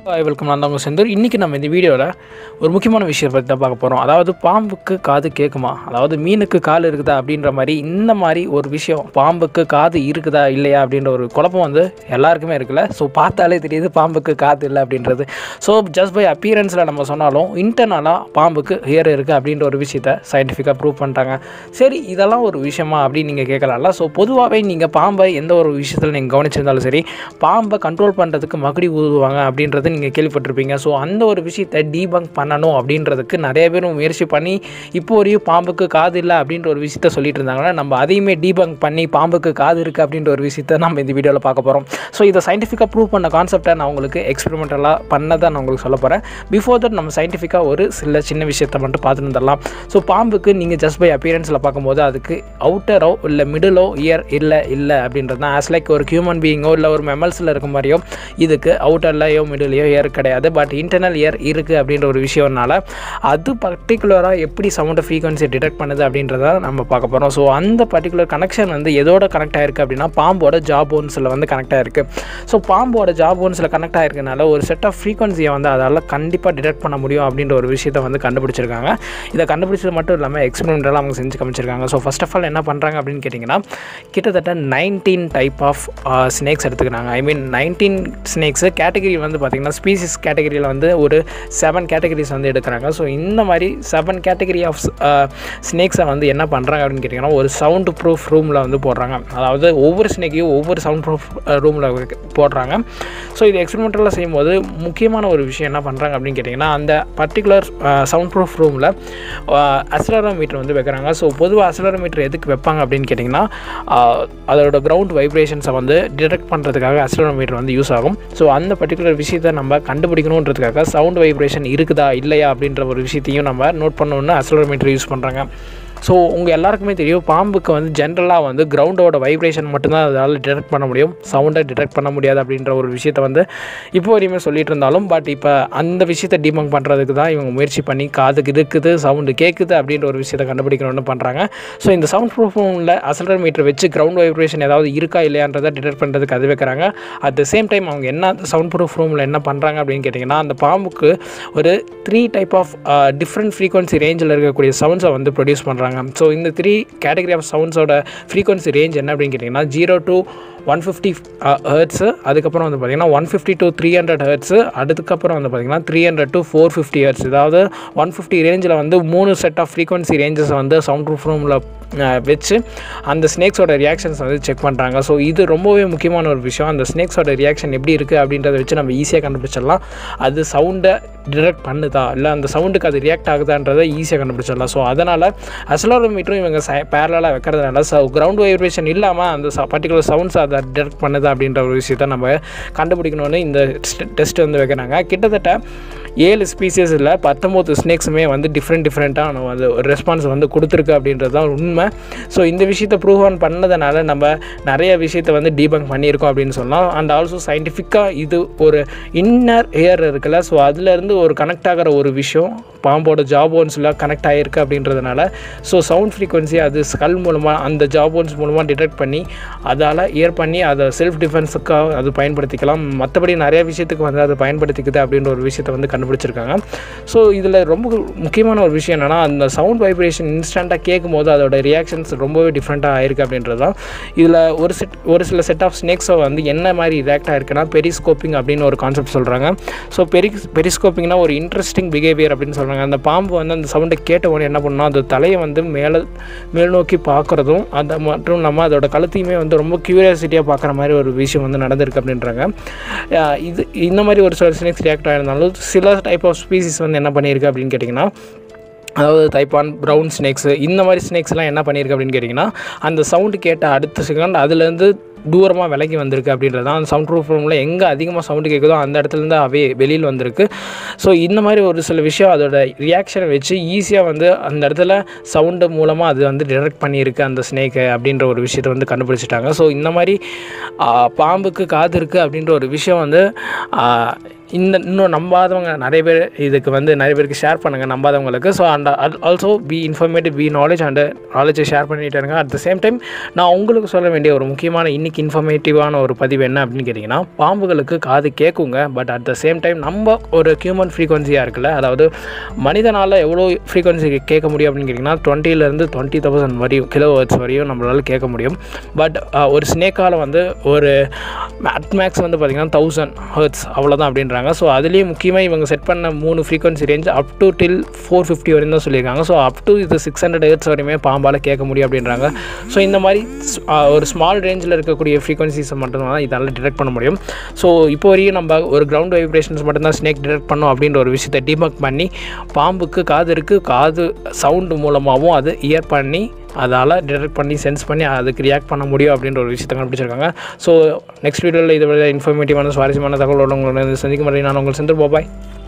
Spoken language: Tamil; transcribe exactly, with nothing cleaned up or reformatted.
Hi, welcome to the Senthur. இன்னைக்கு நம்ம இந்த வீடியோல ஒரு முக்கியமான விஷயம் பத்தி தான் பார்க்க போறோம். அதாவது பாம்புக்கு காது கேக்குமா? அதாவது மீனுக்கு கால் இருக்குதா அப்படின்ற மாதிரி இந்த மாதிரி ஒரு விஷயம் பாம்புக்கு காது இருக்குதா இல்லையா அப்படின்ற ஒரு குழப்பம் வந்து எல்லாருக்குமே இருக்குல. சோ பார்த்தாலே தெரியுது பாம்புக்கு காது இல்ல அப்படின்றது. சோ just by appearanceல நம்ம சொன்னாலும் இன்டர்னலா பாம்புக்கு ஹியர் இருக்கு அப்படின்ற ஒரு விஷயத்தை சயின்டிஃபிக்கா ப்ரூவ் பண்ணிட்டாங்க. சரி இதெல்லாம் ஒரு விஷயமா அப்படி நீங்க கேட்கலாம்ல. சோ பொதுவாவே நீங்க பாம்பை எந்த ஒரு விஷயத்துல நீங்க கவனிச்சிருந்தாலும் சரி பாம்பை கண்ட்ரோல் பண்றதுக்கு மகுடி ஊதுவாங்க அப்படின்றது நீங்க கேள்விப்பட்டிருப்பீங்க. ஸோ அந்த ஒரு விஷயத்தை டீபங்க் பண்ணணும் அப்படின்றதுக்கு நிறைய பேர் முயற்சி பண்ணி இப்போ வரையும் பாம்புக்கு காது இல்லை அப்படின்ற ஒரு விஷயத்த சொல்லிட்டு இருந்தாங்கன்னா நம்ம அதையுமே டீபங்க் பண்ணி பாம்புக்கு காது இருக்குது அப்படின்ற ஒரு விஷயத்த நம்ம இந்த வீடியோவில் பார்க்க போகிறோம். ஸோ இதை சயின்டிஃபிக்காக ப்ரூவ் பண்ண கான்செப்டை நான் உங்களுக்கு எக்ஸ்பெரிமெண்டலாக பண்ணதை நான் உங்களுக்கு சொல்ல போகிறேன். பிஃபோர் தட் நம்ம சயின்டிஃபிக்காக ஒரு சில சின்ன விஷயத்தை மட்டும் பார்த்துட்டு வந்துடலாம். ஸோ பாம்புக்கு நீங்கள் ஜஸ்ட் பை அப்பியரன்ஸில் பார்க்கும்போது அதுக்கு அவுட்டரோ இல்லை மிடிலோ இயர் இல்லை இல்லை அப்படின்றது தான். ஆஸ் லைக் ஒரு ஹியூமன் பீயிங்கோ இல்லை ஒரு மெமல்ஸில் இருக்க மாதிரியோ இதுக்கு அவுட்டர்லையோ மிடிலையோ இயர் கிடையாது. பட் இன்டர்னல் இயர் இருக்குது அப்படின்ற ஒரு விஷயம்னால அது பர்டிகுலராக எப்படி சவுண்ட் ஃப்ரீக்வன்சி டிடெக்ட் பண்ணுது அப்படின்றத நம்ம பார்க்க போகிறோம். ஸோ அந்த பர்டிகுலர் கனெக்ஷன் வந்து எதோட கனெக்ட் ஆகிருக்கு அப்படின்னா பாம்போட ஜா போன்ஸில் வந்து கனெக்ட் ஆகிருக்கு. ஸோ பாம்போட ஜா போன்ஸில் கனெக்ட் ஆகிருக்கனால ஒரு செட் ஆஃப் ஃப்ரீக்வன்சியை வந்து அதால் கண்டிப்பாக டிடெக்ட் பண்ண முடியும் அப்படின்ற ஒரு விஷயத்தை வந்து கண்டுபிடிச்சிருக்காங்க. இதை கண்டுபிடிச்சது மட்டும் இல்லாமல் எக்ஸ்பெரிமெண்டலாக அவங்க செஞ்சு காமிச்சிருக்காங்க. ஸோ ஃபர்ஸ்ட் ஆஃப் ஆல் என்ன பண்ணுறாங்க அப்படின்னு கேட்டிங்கன்னா கிட்டத்தட்ட நைன்டீன் டைப் ஆஃப் ஸ்னேக்ஸ் எடுத்துக்கிறாங்க. I mean nineteen snakes category வந்து பார்த்திங்கன்னா ஸ்பீசிஸ் கேட்டகரியில் வந்து ஒரு செவன் கேட்டகரிஸ் வந்து எடுக்கிறாங்க. ஸோ இந்த மாதிரி செவன் கேட்டகரி ஆஃப் ஸ்னேக்ஸை வந்து என்ன பண்ணுறாங்க அப்படின்னு கேட்டிங்கன்னா ஒரு சவுண்ட் ப்ரூஃப் ரூமில் வந்து போடுறாங்க. அதாவது ஒவ்வொரு ஸ்னேக்கையும் ஒவ்வொரு சவுண்ட் ப்ரூஃப் ரூமில் போடுறாங்க. ஸோ இது எக்ஸ்பெரிமெண்டலாக செய்யும்போது முக்கியமான ஒரு விஷயம் என்ன பண்ணுறாங்க அப்படின்னு கேட்டிங்கன்னா அந்த பர்டிகுலர் சவுண்ட் ப்ரூஃப் ரூமில் அக்ஸலரோமீட்டர் வந்து வைக்கிறாங்க. ஸோ பொதுவாக அக்ஸலரோமீட்டர் எதுக்கு வைப்பாங்க அப்படின்னு கேட்டிங்கன்னா அதோட கிரவுண்ட் வைப்ரேஷன்ஸை வந்து டிடெக்ட் பண்ணுறதுக்காக அக்ஸலரோமீட்டர் வந்து யூஸ் ஆகும். ஸோ அந்த பர்டிகுலர் விஷயத்தை நம்ம கண்டுபிடிக்கணுன்றதுக்காக சவுண்ட் வைப்ரேஷன் இருக்குதா இல்லையா அப்படின்ற ஒரு விஷயத்தையும் நம்ம நோட் பண்ணணுன்னு அக்ஸலரோமீட்டர் யூஸ் பண்ணுறாங்க. ஸோ உங்கள் எல்லாருக்குமே தெரியும் பாம்புக்கு வந்து ஜென்ரலாக வந்து கிரவுண்டோட வைப்ரேஷன் மட்டும்தான் அதால் டிடெக்ட் பண்ண முடியும், சவுண்டை டிடெக்ட் பண்ண முடியாது அப்படின்ற ஒரு விஷயத்தை வந்து இப்போ வரையுமே சொல்லிட்டு இருந்தாலும் பட் இப்போ அந்த விஷயத்தை டீபங்க் பண்ணுறதுக்கு தான் இவங்க முயற்சி பண்ணி காதுக்கு இருக்குது சவுண்டு கேட்குது அப்படின்ற ஒரு விஷயத்தை கண்டுபிடிக்கணும்னு பண்ணுறாங்க. ஸோ இந்த சவுண்ட் ப்ரூஃபில் அக்ஸலரோமீட்டர் வச்சு கிரவுண்ட் வைப்ரேஷன் ஏதாவது இருக்கா இல்லையான்றதை டிடெக்ட் பண்ணுறதுக்கு அது வைக்கிறாங்க. அட் த சேம் டைம் அவங்க என்ன சவுண்ட் ப்ரூஃப் ரூமில் என்ன பண்ணுறாங்க அப்படின்னு கேட்டிங்கன்னா அந்த பாம்புக்கு ஒரு three type of different frequency ரேஞ்சில் இருக்கக்கூடிய சவுண்ட்ஸை வந்து ப்ரொடியூஸ் பண்ணுறாங்க. ஸோ இந்த த்ரீ கேட்டகரி ஆஃப் சவுண்ட்ஸோட ஃப்ரீக்வன்சி ரேஞ்ச் என்ன அப்படின்னு கேட்டிங்கன்னா zero to one fifty hertz, அதுக்கப்புறம் வந்து பார்த்திங்கன்னா one fifty to three hundred hertz, அதுக்கப்புறம் வந்து பார்த்திங்கன்னா three hundred to four fifty hertz. அதாவது ஒன் ஃபிஃப்டி ரேஞ்சில் வந்து மூணு செட் ஆஃப் ஃப்ரீக்வன்சி ரேஞ்சஸை வந்து சவுண்ட் ப்ரூஃப் ரூமில் வச்சு அந்த ஸ்னேக்ஸோட ரியாக்ஷன்ஸ் வந்து செக் பண்ணுறாங்க. ஸோ இது ரொம்பவே முக்கியமான ஒரு விஷயம். அந்த ஸ்னேக்ஸோட ரியாக்ஷன் எப்படி இருக்குது அப்படின்றத வச்சு நம்ம ஈஸியாக கண்டுபிடிச்சிடலாம் அது சவுண்டை டிடெக்ட் பண்ணுதா இல்லை அந்த சவுண்டுக்கு அது ரியாக்ட் ஆகுதான்றதை ஈஸியாக கண்டுபிடிச்சிடலாம். ஸோ அதனால் அக்ஸலரோமீட்டரும் இவங்க ச பேரலாக வைக்கிறதுனால ஸோ கிரவுண்ட் வைப்ரேஷன் இல்லாமல் அந்த ச பர்டிகுலர் சவுண்ட்ஸ் அதை டிடெக்ட் பண்ணுதா அப்படின்ற ஒரு விஷயத்தை நம்ம கண்டுபிடிக்கணும்னு இந்த டெஸ்ட் வந்து வைக்கிறாங்க. கிட்டத்தட்ட ஏழு ஸ்பீசிஸில் பத்தொம்போது ஸ்னேக்ஸுமே வந்து டிஃப்ரெண்ட் டிஃப்ரெண்ட்டாக அந்த ரெஸ்பான்ஸ் வந்து கொடுத்துருக்கு அப்படின்றது தான் உண்மை. ஸோ இந்த விஷயத்தை ப்ரூவ் ஆன் பண்ணதுனால நம்ம நிறைய விஷயத்தை வந்து டீபங்க் பண்ணியிருக்கோம் அப்படின்னு சொல்லலாம். அண்ட் ஆல்சோ சயின்டிஃபிக்காக இது ஒரு இன்னர் ஏர் இருக்குல்ல, ஸோ அதுலேருந்து ஒரு கனெக்ட் ஆகிற ஒரு விஷயம் பாம்போட ஜாபோன்ஸில் கனெக்ட் ஆகிருக்கு அப்படின்றதுனால ஸோ சவுண்ட் ஃப்ரீக்வன்சி அது ஸ்கல் மூலமாக அந்த ஜாபோன்ஸ் மூலமாக டிடெக்ட் பண்ணி அதால் இயர் பண்ணி அதை செல்ஃப் டிஃபென்ஸுக்காக அது பயன்படுத்திக்கலாம். மற்றபடி நிறைய விஷயத்துக்கு வந்து அதை பயன்படுத்திக்குது அப்படின்ற ஒரு விஷயத்தை வந்து கண்டுபிடிச்சிருக்காங்க. ஸோ இதில் ரொம்ப முக்கியமான ஒரு விஷயம் என்னென்னா அந்த சவுண்ட் வைப்ரேஷன் இன்ஸ்டண்ட்டாக கேட்கும் போது அதோட ரியாக்ஷன்ஸ் ரொம்பவே டிஃப்ரெண்ட்டாக ஆயிருக்கு அப்படின்றது தான். இதில் ஒரு செட் ஒரு சில செட் ஆஃப் ஸ்னேக்ஸை வந்து என்ன மாதிரி ரியாக்ட் ஆகிருக்குன்னா பெரிஸ்கோப்பிங் அப்படின்னு ஒரு கான்செப்ட் சொல்கிறாங்க. ஸோ பெரி பெரிஸ்கோப்பிங்னா ஒரு இன்ட்ரெஸ்டிங் பிஹேவியர் அப்படின்னு சொல்கிறாங்க. அந்த பாம்பு வந்து அந்த சவுண்டை கேட்ட உடனே என்ன பண்ணணும் அந்த தலையை வந்து மேலே மேல் நோக்கி பார்க்குறதும் அது மட்டும் இல்லாமல் அதோட கழுத்தையுமே வந்து ரொம்ப க்யூரியாசிட்டியாக பார்க்குற மாதிரி ஒரு விஷயம் வந்து நடந்திருக்கு அப்படின்றாங்க. இது இந்த மாதிரி ஒரு சில ஸ்னேக்ஸ் ரியாக்ட் ஆகிருந்தாலும் சில டைப் ஆஃப் ஸ்பீசிஸ் வந்து என்ன பண்ணியிருக்கு அப்படின்னு கேட்டிங்கன்னா அதாவது தைப்பான் ப்ரௌன் ஸ்னேக்ஸு இந்த மாதிரி ஸ்னேக்ஸ்லாம் என்ன பண்ணியிருக்கு அப்படின்னு கேட்டிங்கன்னா அந்த சவுண்டு கேட்ட அடுத்த செகண்ட் அதுலேருந்து தூரமாக விலகி வந்திருக்கு அப்படின்றது தான். அந்த சவுண்ட் ப்ரூஃப் ரூமில் எங்கே அதிகமாக சவுண்டு கேட்குதோ அந்த இடத்துலேருந்து அவே வெளியில் வந்திருக்கு. ஸோ இந்த மாதிரி ஒரு சில விஷயம் அதோட ரியாக்ஷனை வச்சு ஈஸியாக வந்து அந்த இடத்துல சவுண்டு மூலமாக அது வந்து டிடெக்ட் பண்ணியிருக்கு அந்த ஸ்னேக்கை அப்படின்ற ஒரு விஷயத்தை வந்து கண்டுபிடிச்சிட்டாங்க. ஸோ இந்த மாதிரி பாம்புக்கு காது இருக்குது அப்படின்ற ஒரு விஷயம் வந்து இந்த இன்னும் நம்பாதவங்க நிறைய பேர் இதுக்கு வந்து நிறைய பேருக்கு ஷேர் பண்ணுங்கள் நம்பாதவங்களுக்கு. So and also be informative, be knowledge and நாலேஜை ஷேர் பண்ணிகிட்டு இருங்க. அட் த சேம் டைம் நான் உங்களுக்கு சொல்ல வேண்டிய ஒரு முக்கியமான இன்றைக்கி இன்ஃபர்மேட்டிவான ஒரு பதிவு என்ன அப்படின்னு கேட்டிங்கன்னா, பாம்புகளுக்கு காது கேட்குங்க. But at the same time நம்ம ஒரு ஹியூமன் ஃப்ரீக்வன்சியாக இருக்குல்ல, அதாவது மனிதனால் எவ்வளோ ஃப்ரீக்வன்சி கேட்க முடியும் அப்படின்னு கேட்டிங்கன்னா டுவெண்ட்டிலேருந்து டுவெண்ட்டி தௌசண்ட் வரையும் கிலோ ஹெர்ட்ஸ் வரையும் நம்மளால் கேட்க முடியும். பட் ஒரு ஸ்னேக்கால் வந்து ஒரு அட்மேக்ஸ் வந்து பார்த்திங்கன்னா தௌசண்ட் ஹெர்ட்ஸ் அவ்வளோதான் அப்படின்றாங்க. ஸோ அதுலேயே முக்கியமாக இவங்க செட் பண்ண மூணு frequency range up to till four fifty வரையும் தான் சொல்லியிருக்காங்க. ஸோ அப் டு இது சிக்ஸ் ஹண்ட்ரட் ஹெர்ட்ஸ் வரையுமே பாம்பால் கேட்க முடியும் அப்படின்றாங்க. ஸோ இந்த மாதிரி ஒரு ஸ்மால் ரேஞ்சில் இருக்கக்கூடிய ஃப்ரீக்வன்சிஸை மட்டும்தான் இதால் டிடெக்ட் பண்ண முடியும். ஸோ இப்போ வரையும் நம்ம ஒரு கிரவுண்ட் வைப்ரேஷன்ஸ் மட்டும்தான் ஸ்னேக் டிடெக்ட் பண்ணோம் அப்படின்ற ஒரு விஷயத்தை டிபங்க் பண்ணி, பாம்புக்கு காது இருக்குது, காது சவுண்டு மூலமாகவும் அது இயர் பண்ணி அதால் டிடெக்ட் பண்ணி சென்ஸ் பண்ணி அதுக்கு ரியாக்ட் பண்ண முடியும் அப்படின்ற ஒரு விஷயத்தை கண்டுபிடிச்சிருக்காங்க. ஸோ நெக்ஸ்ட் வீடியோவில் இதை விட இன்ஃபர்மேட்டிவான சுவாரஸ்யமான தகவலோட உங்களை சந்திக்கும் வரை நான் உங்கள் செந்தூர். பாய்.